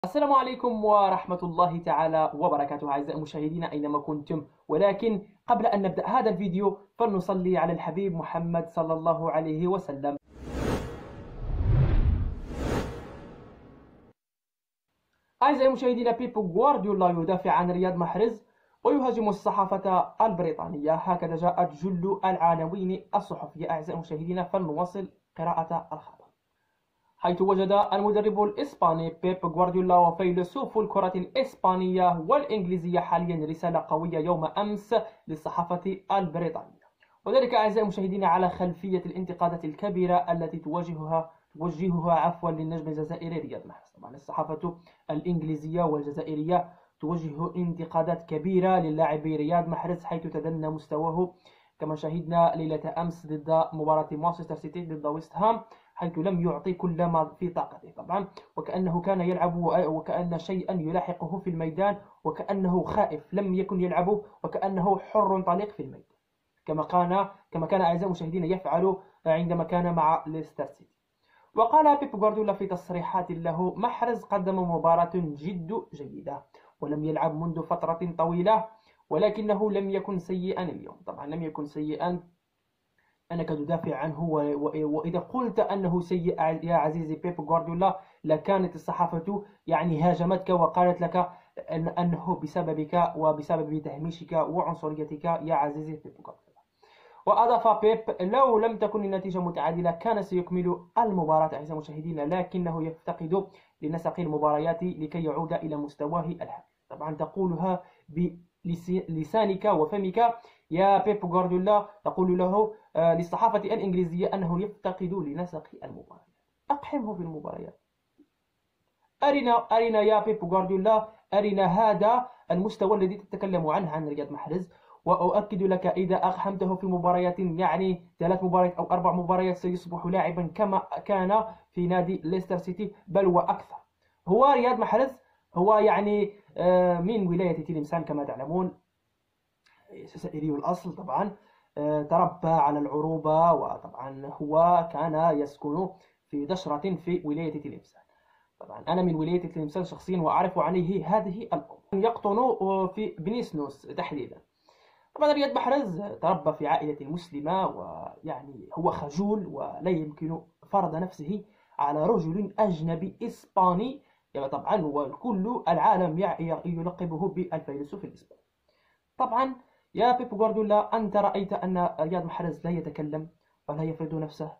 السلام عليكم ورحمة الله تعالى وبركاته أعزائي المشاهدين أينما كنتم. ولكن قبل أن نبدأ هذا الفيديو فلنصلي على الحبيب محمد صلى الله عليه وسلم. أعزائي المشاهدين، بيب غوارديولا يدافع عن رياض محرز ويهاجم الصحافة البريطانية. هكذا جاءت جل العناوين الصحفية. أعزائي المشاهدين، فلنواصل قراءة الخبر. حيث وجد المدرب الإسباني بيب غوارديولا وفيلسوف الكرة الإسبانية والإنجليزية حاليا رسالة قوية يوم أمس للصحافة البريطانية، وذلك أعزائي المشاهدين على خلفية الانتقادات الكبيرة التي توجهها للنجم الجزائري رياض محرز. طبعا الصحافة الإنجليزية والجزائرية توجه انتقادات كبيرة للاعب رياض محرز، حيث تدنى مستواه كما شاهدنا ليلة أمس ضد مباراة مانشستر سيتي ضد ويست هام، حيث لم يعطي كل ما في طاقته طبعا، وكأنه كان يلعب وكأن شيئا يلاحقه في الميدان، وكأنه خائف لم يكن يلعب، وكأنه حر طليق في الميدان كما كان أعزائي المشاهدين يفعل عندما كان مع ليستر سيتي. وقال بيب غوارديولا في تصريحات له: محرز قدم مباراة جد جيدة ولم يلعب منذ فترة طويلة، ولكنه لم يكن سيئا اليوم. طبعا لم يكن سيئا، أنك تدافع عنه، وإذا قلت أنه سيء يا عزيزي بيب غوارديولا لكانت الصحافة هاجمتك وقالت لك أنه بسببك وبسبب تهميشك وعنصريتك يا عزيزي بيب غوارديولا. وأضاف بيب: لو لم تكن النتيجة متعادلة كان سيكمل المباراة أعزائي المشاهدين، لكنه يفتقد لنسق المباريات لكي يعود إلى مستواه الحالي. طبعا تقولها بلسانك وفمك يا بيب غوارديولا، تقول له للصحافة الإنجليزية أنه يفتقد لنسق المباريات. أقحمه في المباريات، أرنا يا بيب غوارديولا، أرنا هذا المستوى الذي تتكلم عنه عن رياض محرز. وأؤكد لك إذا أقحمته في مباريات 3 مباريات أو 4 مباريات سيصبح لاعبا كما كان في نادي ليستر سيتي بل وأكثر. هو رياض محرز هو من ولاية تلمسان كما تعلمون، جزائري الأصل طبعا، تربى على العروبة، وطبعا هو كان يسكن في دشرة في ولاية تلمسان. طبعا أنا من ولاية تلمسان شخصيا وأعرف عنه هذه الأمور. يقطن في بنيسنوس تحديدا. طبعا رياض محرز تربى في عائلة مسلمة، هو خجول ولا يمكن فرض نفسه على رجل أجنبي إسباني، طبعا وكل العالم يلقبه بالفيلسوف الإسباني. طبعا يا بيب غوارديولا، أنت رأيت أن رياض محرز لا يتكلم ولا يفرض نفسه،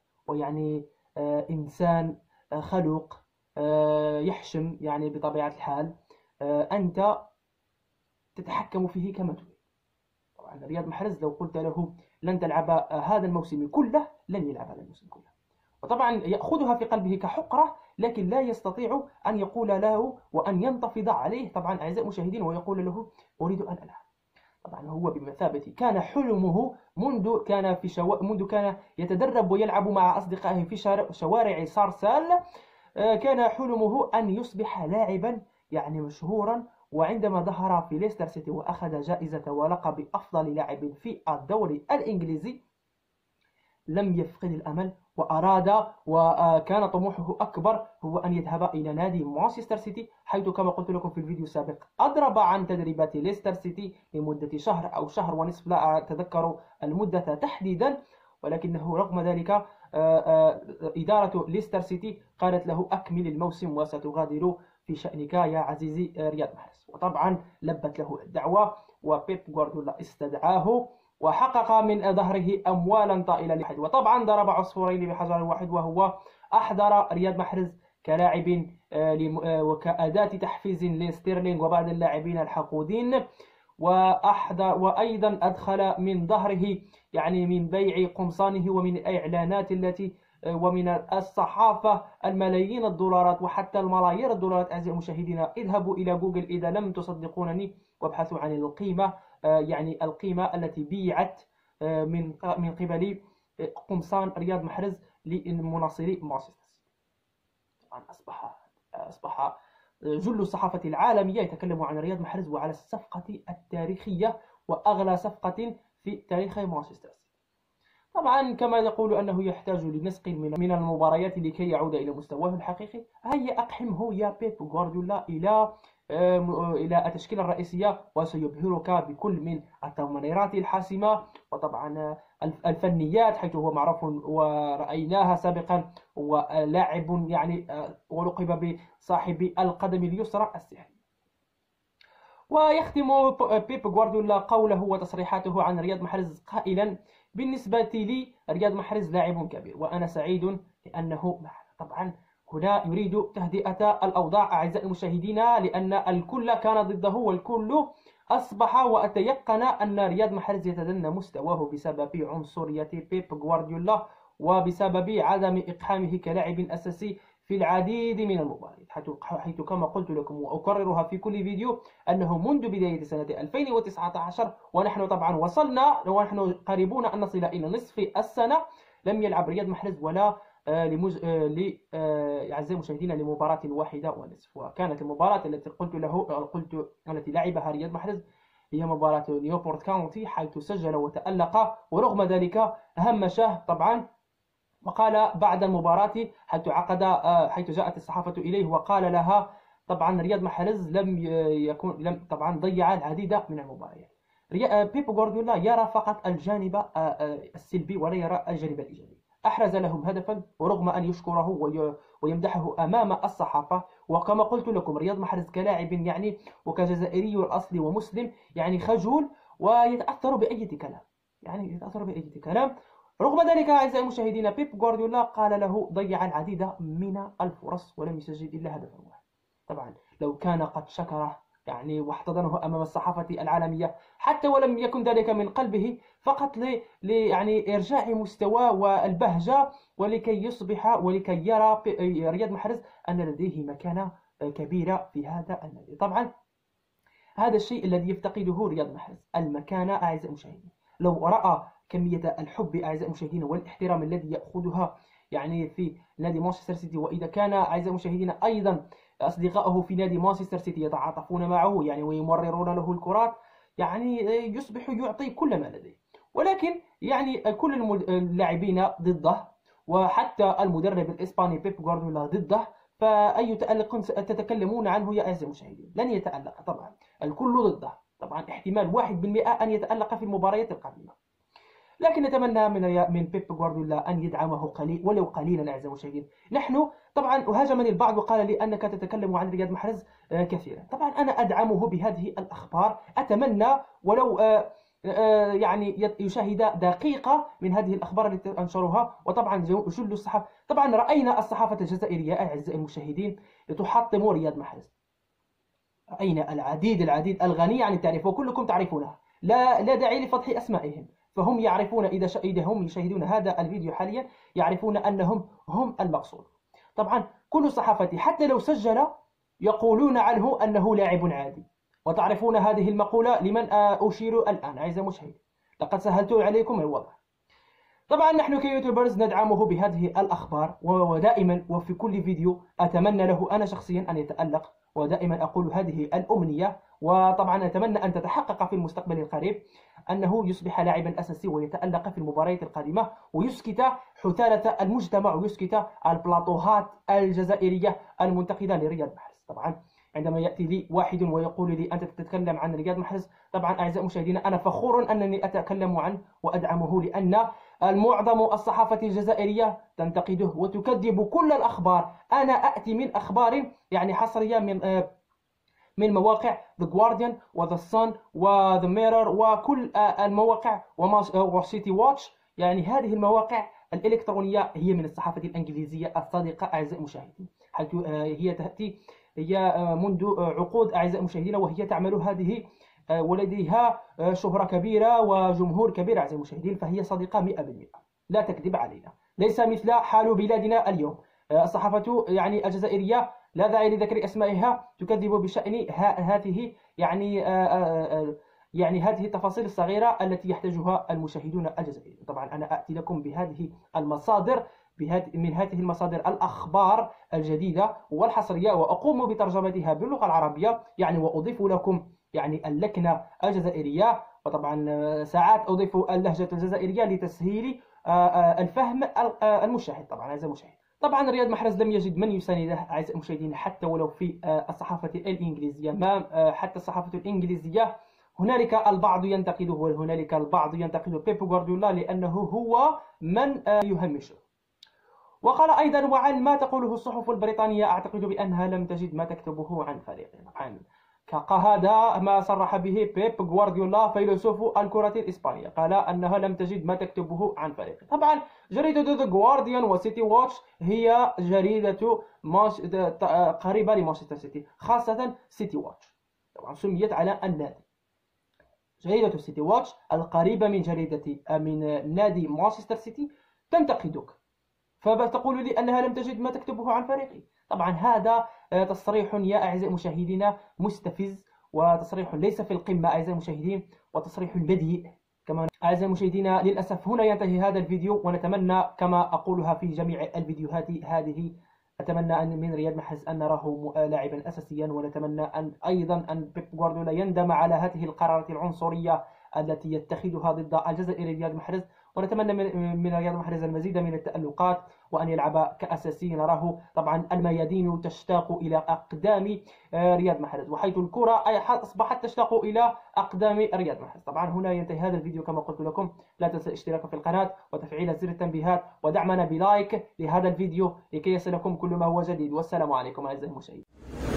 إنسان خلوق، يحشم بطبيعة الحال. أنت تتحكم فيه كما تريد. طبعا رياض محرز لو قلت له لن تلعب هذا الموسم كله لن يلعب هذا الموسم كله، وطبعا يأخذها في قلبه كحقرة، لكن لا يستطيع أن يقول له وأن ينتفض عليه طبعا أعزائي المشاهدين ويقول له أريد أن ألعب. طبعا هو بمثابة كان حلمه منذ كان يتدرب ويلعب مع أصدقائه في شوارع صارسال، كان حلمه أن يصبح لاعبا مشهورا. وعندما ظهر في ليستر سيتي وأخذ جائزة ولقب أفضل لاعب في الدوري الإنجليزي لم يفقد الأمل، وأراد وكان طموحه أكبر هو أن يذهب إلى نادي مانشستر سيتي، حيث كما قلت لكم في الفيديو السابق أضرب عن تدريبات ليستر سيتي لمدة شهر أو شهر ونصف، لا أتذكر المدة تحديدا، ولكنه رغم ذلك إدارة ليستر سيتي قالت له أكمل الموسم وستغادر في شأنك يا عزيزي رياض محرز. وطبعا لبت له الدعوة، وبيب غوارديولا استدعاه وحقق من ظهره أموالا طائلة وطبعا ضرب عصفورين بحجر واحد، وهو أحضر رياض محرز كلاعب وكأداة تحفيز لستيرلينغ وبعض اللاعبين الحقودين، وأيضا أدخل من ظهره من بيع قمصانه ومن الإعلانات التي ومن الصحافة الملايين الدولارات وحتى الملايير الدولارات. أعزائي المشاهدين، اذهبوا إلى جوجل إذا لم تصدقونني وابحثوا عن القيمة، القيمة التي بيعت من قبل قمصان رياض محرز لمناصري مانشستر سيتي. طبعا أصبح جل الصحافة العالمية يتكلم عن رياض محرز وعلى الصفقة التاريخية وأغلى صفقة في تاريخ مانشستر سيتي. طبعا كما يقول أنه يحتاج لنسق من المباريات لكي يعود إلى مستواه الحقيقي. هيا أقحمه يا بيب غوارديولا إلى التشكيلة الرئيسية، وسيبهرك بكل من التمريرات الحاسمة، وطبعا الفنيات، حيث هو معروف ورأيناها سابقا، ولاعب يعني ولقب بصاحب القدم اليسرى السحر. ويختم بيب غوارديولا قوله وتصريحاته عن رياض محرز قائلا: بالنسبة لي رياض محرز لاعب كبير وأنا سعيد لأنه معنا. طبعا هنا يريد تهدئة الأوضاع أعزائي المشاهدين، لأن الكل كان ضده والكل أصبح وأتيقن أن رياض محرز يتدنى مستواه بسبب عنصرية بيب غوارديولا وبسبب عدم إقحامه كلاعب أساسي في العديد من المباريات، حيث كما قلت لكم وأكررها في كل فيديو أنه منذ بداية سنة 2019 ونحن طبعا وصلنا ونحن قريبون أن نصل إلى نصف السنة لم يلعب رياض محرز ولا أعزائي المشاهدين لمباراة واحدة ونصف. وكانت المباراة التي التي لعبها رياض محرز هي مباراة نيوبورت كاونتي، حيث سجل وتألق، ورغم ذلك همشه طبعا، وقال بعد المباراة حيث جاءت الصحافة إليه وقال لها طبعا رياض محرز لم طبعا ضيع العديد من المباريات. بيب غوارديولا يرى فقط الجانب السلبي ولا يرى الجانب الإيجابي. أحرز لهم هدفا، ورغم أن يشكره ويمدحه أمام الصحافة، وكما قلت لكم رياض محرز كلاعب يعني وكجزائري الأصل ومسلم يعني خجول ويتأثر بأي كلام. رغم ذلك أعزائي المشاهدين بيب غوارديولا قال له ضيع العديد من الفرص ولم يسجل إلا هدفا واحد. طبعا لو كان قد شكره يعني واحتضنه أمام الصحافة العالمية، حتى ولم يكن ذلك من قلبه، فقط يعني إرجاع مستواه والبهجة، ولكي يرى رياض محرز أن لديه مكانة كبيرة في هذا النادي. طبعا هذا الشيء الذي يفتقده رياض محرز، المكانة أعزائي المشاهدين. لو رأى كمية الحب أعزائي المشاهدين والاحترام الذي يأخذها يعني في نادي مانشستر سيتي، وإذا كان أعزائي المشاهدين أيضا أصدقائه في نادي مانشستر سيتي يتعاطفون معه يعني ويمررون له الكرات، يعني يصبح يعطي كل ما لديه. ولكن يعني كل اللاعبين ضده، وحتى المدرب الإسباني بيب غوارديولا ضده، فأي تألق تتكلمون عنه يا أعزائي المشاهدين؟ لن يتألق طبعا، الكل ضده. طبعا احتمال 1% أن يتألق في المباريات القادمة. لكن نتمنى من بيب غوارديولا أن يدعمه ولو قليلا أعزائي المشاهدين. نحن طبعا هاجمني البعض وقال لي أنك تتكلم عن رياض محرز كثيرا. طبعا أنا أدعمه بهذه الأخبار، أتمنى ولو يعني يشاهد دقيقة من هذه الأخبار التي أنشرها. وطبعا جل الصحافة، طبعا رأينا الصحافة الجزائرية أعزائي المشاهدين تحطم رياض محرز. رأينا العديد الغني عن التعريف وكلكم تعرفونها، لا داعي لفضح أسمائهم، فهم يعرفون إذا هم يشاهدون هذا الفيديو حاليا يعرفون أنهم هم المقصود. طبعا كل الصحافة حتى لو سجل يقولون عنه أنه لاعب عادي. وتعرفون هذه المقولة لمن أشير الآن أعزائي المشاهدين؟ لقد سهلت عليكم الوضع. طبعا نحن كيوتيوبرز ندعمه بهذه الأخبار، ودائما وفي كل فيديو أتمنى له أنا شخصيا أن يتألق، ودائما أقول هذه الأمنية. وطبعا أتمنى أن تتحقق في المستقبل القريب أنه يصبح لاعبا أساسي ويتألق في المباريات القادمة، ويسكت حثالة المجتمع ويسكت البلاطوهات الجزائرية المنتقدة لرياض محرز. طبعا عندما يأتي لي واحد ويقول لي أنت تتكلم عن رياض محرز، طبعا أعزائي المشاهدين أنا فخور أنني أتكلم عنه وأدعمه، لأن معظم الصحافة الجزائرية تنتقده وتكذب كل الأخبار. أنا أأتي من أخبار يعني حصرية من مواقع The Guardian و The Sun و The Mirror وكل المواقع وسيتي واتش. يعني هذه المواقع الإلكترونية هي من الصحافة الإنجليزية الصادقة أعزائي المشاهدين، حيث هي منذ عقود أعزائي المشاهدين وهي تعمل هذه، ولديها شهرة كبيرة وجمهور كبير أعزائي المشاهدين، فهي صادقة 100%، لا تكذب علينا، ليس مثل حال بلادنا اليوم. الصحافة يعني الجزائرية لا داعي لذكر أسمائها تكذب بشأن هذه يعني هذه التفاصيل الصغيرة التي يحتاجها المشاهدون الجزائريون. طبعا أنا أأتي لكم بهذه المصادر، من هذه المصادر الأخبار الجديدة والحصرية، وأقوم بترجمتها باللغة العربية يعني، وأضيف لكم يعني اللكنة الجزائرية، وطبعا ساعات أضيف اللهجة الجزائرية لتسهيل الفهم المشاهد. طبعا أعزائي المشاهدين، طبعا رياض محرز لم يجد من يسانده أعزائي المشاهدين، حتى ولو في الصحافة الإنجليزية. ما حتى الصحافة الإنجليزية هنالك البعض ينتقده، وهنالك البعض ينتقد بيب غوارديولا لأنه هو من يهمشه. وقال أيضا: وعن ما تقوله الصحف البريطانية أعتقد بأنها لم تجد ما تكتبه عن فريقه. طبعا هذا ما صرح به بيب غوارديولا فيلسوف الكرة الإسبانية، قال أنها لم تجد ما تكتبه عن فريقه. طبعا جريدة ذا جوارديان وسيتي واتش هي جريدة قريبة لمانشستر سيتي، خاصة سيتي واتش طبعا سميت على النادي. جريدة سيتي واتش القريبة من نادي مانشستر سيتي تنتقدك، فتقول لي أنها لم تجد ما تكتبه عن فريقي. طبعا هذا تصريح يا أعزائي المشاهدين مستفز، وتصريح ليس في القمة أعزائي المشاهدين، وتصريح بديء كما. أعزائي المشاهدين، للأسف هنا ينتهي هذا الفيديو، ونتمنى كما أقولها في جميع الفيديوهات هذه، أتمنى أن من رياض محرز أن نراه لاعبا أساسيا، ونتمنى أيضا أن بيب غوارديولا يندم على هذه القرارات العنصرية التي يتخذها ضد الجزائري رياض محرز، ونتمنى من رياض محرز المزيد من التألقات، وأن يلعب كأساسي. نراه طبعا الميادين تشتاق إلى أقدام رياض محرز، وحيث الكرة أصبحت تشتاق إلى أقدام رياض محرز. طبعا هنا ينتهي هذا الفيديو كما قلت لكم. لا تنسى الاشتراك في القناة وتفعيل زر التنبيهات، ودعمنا بلايك لهذا الفيديو لكي يصلكم كل ما هو جديد. والسلام عليكم أعزائي المشاهدين.